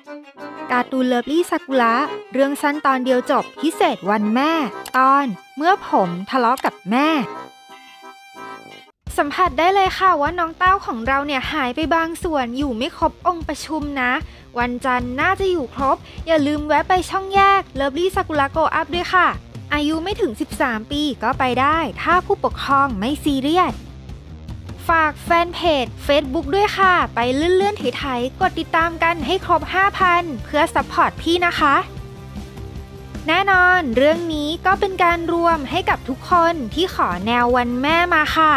การ์ตูนเลิฟลี่ซากุระเรื่องสั้นตอนเดียวจบพิเศษวันแม่ตอนเมื่อผมทะเลาะกับแม่สัมผัสได้เลยค่ะว่าน้องเต้าของเราเนี่ยหายไปบางส่วนอยู่ไม่ครบองค์ประชุมนะวันจันทร์น่าจะอยู่ครบอย่าลืมแวะไปช่องแยกเลิฟลี่ซากุระโกอัพด้วยค่ะอายุไม่ถึง13ปีก็ไปได้ถ้าผู้ปกครองไม่ซีเรียสฝากแฟนเพจ Facebook ด้วยค่ะไปเลื่อนๆไถๆกดติดตามกันให้ครบ 5,000 เพื่อซัพพอร์ตพี่นะคะแน่นอนเรื่องนี้ก็เป็นการรวมให้กับทุกคนที่ขอแนววันแม่มาค่ะ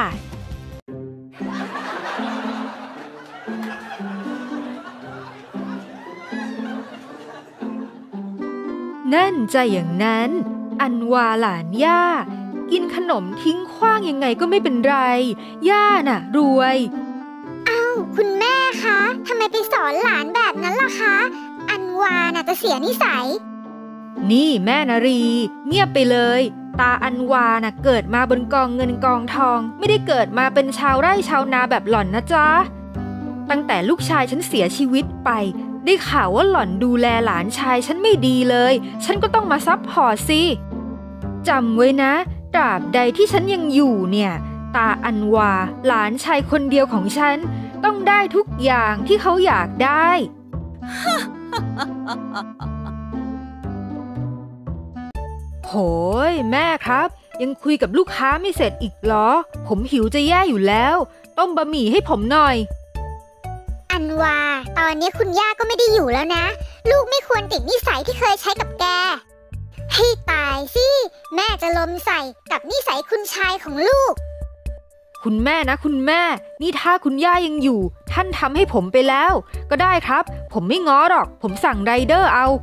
นั่นจะอย่างนั้นอันวาหลานย่ากินขนมทิ้งขว้างยังไงก็ไม่เป็นไรย่าน่ะรวยอ้าวคุณแม่คะทำไมไปสอนหลานแบบนั้นล่ะคะอันวาน่ะจะเสียนิสัยนี่แม่นารีเงียบไปเลยตาอันวาน่ะเกิดมาบนกองเงินกองทองไม่ได้เกิดมาเป็นชาวไร่ชาวนาแบบหล่อนนะจ๊ะตั้งแต่ลูกชายฉันเสียชีวิตไปได้ข่าวว่าหล่อนดูแลหลานชายฉันไม่ดีเลยฉันก็ต้องมาซัพพอร์ตสิจำไว้นะตราบใดที่ฉันยังอยู่เนี่ยตาอันวาหลานชายคนเดียวของฉันต้องได้ทุกอย่างที่เขาอยากได้ โหยแม่ครับยังคุยกับลูกค้าไม่เสร็จอีกเหรอผมหิวจะแย่อยู่แล้วต้มบะหมี่ให้ผมหน่อยอันวาตอนนี้คุณย่าก็ไม่ได้อยู่แล้วนะลูกไม่ควรติดนิสัยที่เคยใช้กับแกให้ตายสิแม่จะลมใส่กับนิสัยคุณชายของลูกคุณแม่นะคุณแม่นี่ถ้าคุณย่ายังอยู่ท่านทำให้ผมไปแล้วก็ได้ครับผมไม่ง้อหรอกผมสั่งไรเดอร์เอา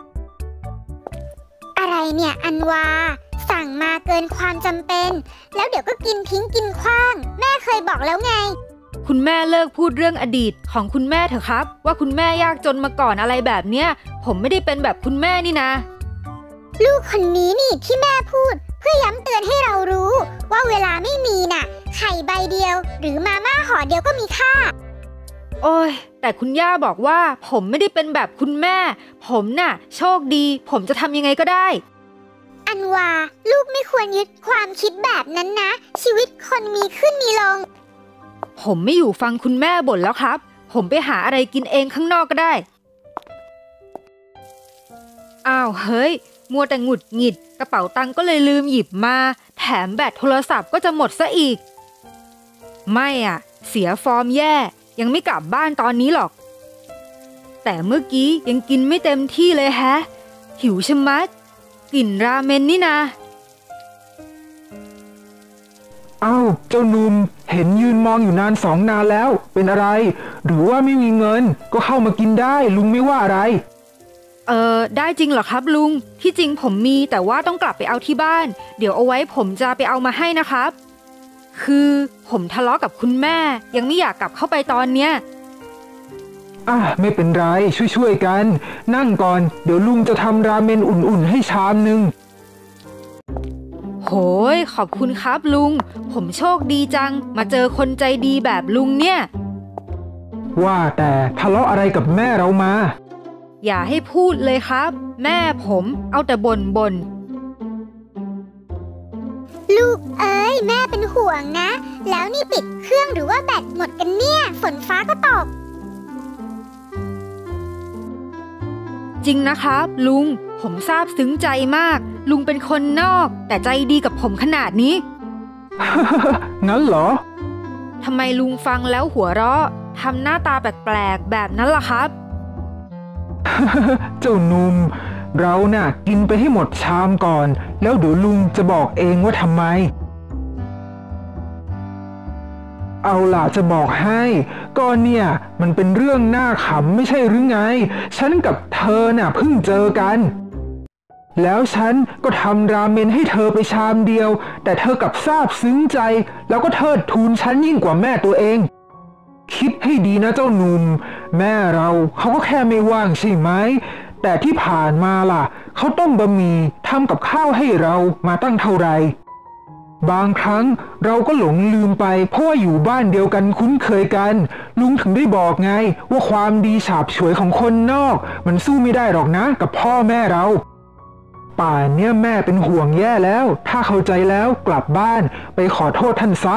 อะไรเนี่ยอันวาสั่งมาเกินความจำเป็นแล้วเดี๋ยวก็กินทิ้งกินขว้างแม่เคยบอกแล้วไงคุณแม่เลิกพูดเรื่องอดีตของคุณแม่เถอะครับว่าคุณแม่ยากจนมาก่อนอะไรแบบเนี้ยผมไม่ได้เป็นแบบคุณแม่นี่นะลูกคนนี้นี่ที่แม่พูดเพื่อย้ำเตือนให้เรารู้ว่าเวลาไม่มีน่ะไข่ใบเดียวหรือมาม่าห่อเดียวก็มีค่าโอ้ยแต่คุณย่าบอกว่าผมไม่ได้เป็นแบบคุณแม่ผมน่ะโชคดีผมจะทำยังไงก็ได้อันวาลูกไม่ควรยึดความคิดแบบนั้นนะชีวิตคนมีขึ้นมีลงผมไม่อยู่ฟังคุณแม่บ่นแล้วครับผมไปหาอะไรกินเองข้างนอกก็ได้อ้าวเฮ้ยมัวแต่หงุดหงิดกระเป๋าตังค์ก็เลยลืมหยิบมาแถมแบตโทรศัพท์ก็จะหมดซะอีกไม่อ่ะเสียฟอร์มแย่ยังไม่กลับบ้านตอนนี้หรอกแต่เมื่อกี้ยังกินไม่เต็มที่เลยแฮะหิวชะมัดกลิ่นราเมนนี่นะอ้าวเจ้าหนุ่มเห็นยืนมองอยู่นานนานแล้วเป็นอะไรหรือว่าไม่มีเงินก็เข้ามากินได้ลุงไม่ว่าอะไรได้จริงเหรอครับลุงที่จริงผมมีแต่ว่าต้องกลับไปเอาที่บ้านเดี๋ยวเอาไว้ผมจะไปเอามาให้นะครับคือผมทะเลาะกับคุณแม่ยังไม่อยากกลับเข้าไปตอนเนี้ยไม่เป็นไรช่วยกันนั่งก่อนเดี๋ยวลุงจะทำราเมนอุ่นๆให้ชามนึงโหยขอบคุณครับลุงผมโชคดีจังมาเจอคนใจดีแบบลุงเนี่ยว่าแต่ทะเลาะอะไรกับแม่เรามาอย่าให้พูดเลยครับแม่ผมเอาแต่บ่นลูกเอ้ยแม่เป็นห่วงนะแล้วนี่ปิดเครื่องหรือว่าแบตหมดกันเนี่ยฝนฟ้าก็ตกจริงนะครับลุงผมซาบซึ้งใจมากลุงเป็นคนนอกแต่ใจดีกับผมขนาดนี้งั้นเหรอทำไมลุงฟังแล้วหัวเราะทำหน้าตาแปลกๆแบบนั้นล่ะครับเจ้าหนุ่มเราน่ะกินไปให้หมดชามก่อนแล้วเดี๋ยวลุงจะบอกเองว่าทำไมเอาล่ะจะบอกให้ก็เนี่ยมันเป็นเรื่องน่าขำไม่ใช่หรือไงฉันกับเธอน่ะเพิ่งเจอกันแล้วฉันก็ทำราเมนให้เธอไปชามเดียวแต่เธอกับซาบซึ้งใจแล้วก็เทิดทูนฉันยิ่งกว่าแม่ตัวเองคิดให้ดีนะเจ้าหนุ่มแม่เราเขาก็แค่ไม่ว่างใช่ไหมแต่ที่ผ่านมาล่ะเขาต้มบะหมี่ทำกับข้าวให้เรามาตั้งเท่าไหร่บางครั้งเราก็หลงลืมไปเพราะว่าอยู่บ้านเดียวกันคุ้นเคยกันลุงถึงได้บอกไงว่าความดีฉาบฉวยของคนนอกมันสู้ไม่ได้หรอกนะกับพ่อแม่เราป่านเนี่ยแม่เป็นห่วงแย่แล้วถ้าเข้าใจแล้วกลับบ้านไปขอโทษท่านซะ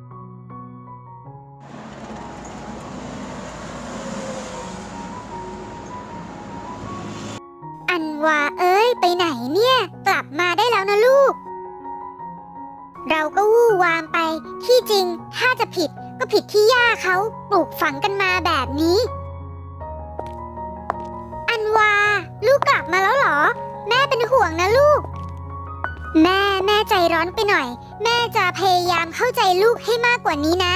อันวาเอ้ยไปไหนเนี่ยกลับมาได้แล้วนะลูกเราก็วู่วามไปที่จริงถ้าจะผิดก็ผิดที่ย่าเขาปลูกฝังกันมาแบบนี้อันวาลูกกลับมาแล้วเหรอแม่เป็นห่วงนะลูกแม่ใจร้อนไปหน่อยแม่จะพยายามเข้าใจลูกให้มากกว่านี้นะ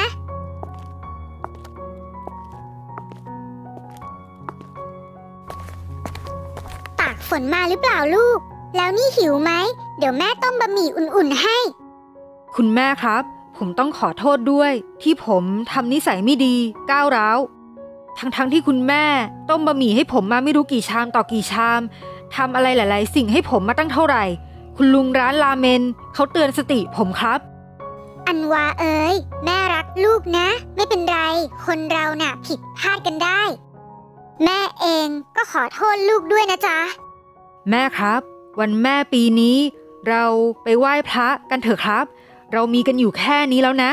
ตากฝนมาหรือเปล่าลูกแล้วนี่หิวไหมเดี๋ยวแม่ต้มบะหมี่อุ่นๆให้คุณแม่ครับผมต้องขอโทษด้วยที่ผมทำนิสัยไม่ดีก้าวร้าวทั้งที่คุณแม่ต้มบะหมี่ให้ผมมาไม่รู้กี่ชามต่อกี่ชามทำอะไรหลายๆสิ่งให้ผมมาตั้งเท่าไหร่คุณลุงร้านราเมนเขาเตือนสติผมครับอันวาเอ๋ยแม่รักลูกนะไม่เป็นไรคนเราน่ะผิดพลาดกันได้แม่เองก็ขอโทษลูกด้วยนะจ๊ะแม่ครับวันแม่ปีนี้เราไปไหว้พระกันเถอะครับเรามีกันอยู่แค่นี้แล้วนะ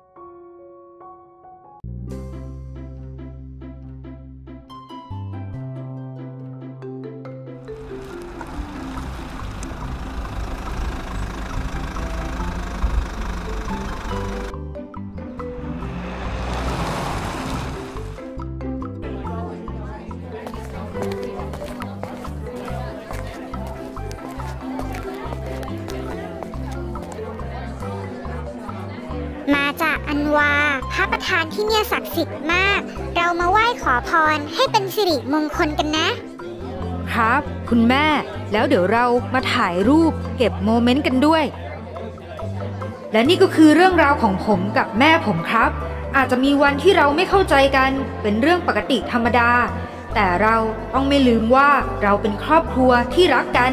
มาจากอันวาพระประธานที่เนี่ยศักดิ์สิทธิ์มากเรามาไหว้ขอพรให้เป็นสิริมงคลกันนะครับคุณแม่แล้วเดี๋ยวเรามาถ่ายรูปเก็บโมเมนต์กันด้วยและนี่ก็คือเรื่องราวของผมกับแม่ผมครับอาจจะมีวันที่เราไม่เข้าใจกันเป็นเรื่องปกติธรรมดาแต่เราต้องไม่ลืมว่าเราเป็นครอบครัวที่รักกัน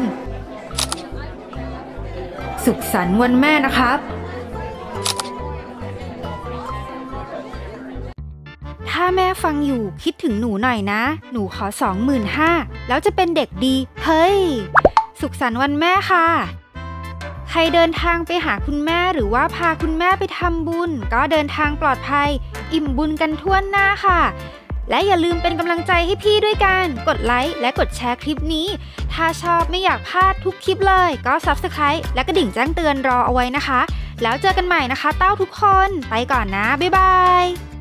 สุขสันต์วันแม่นะครับถ้าแม่ฟังอยู่คิดถึงหนูหน่อยนะหนูขอ 25,000 แล้วจะเป็นเด็กดีเฮ้ยสุขสันต์วันแม่ค่ะใครเดินทางไปหาคุณแม่หรือว่าพาคุณแม่ไปทำบุญก็เดินทางปลอดภัยอิ่มบุญกันทั่วหน้าค่ะและอย่าลืมเป็นกำลังใจให้พี่ด้วยกันกดไลค์และกดแชร์คลิปนี้ถ้าชอบไม่อยากพลาดทุกคลิปเลยก็ Subscribe และกระดิ่งแจ้งเตือนรอเอาไว้นะคะแล้วเจอกันใหม่นะคะเต้าทุกคนไปก่อนนะบ๊ายบาย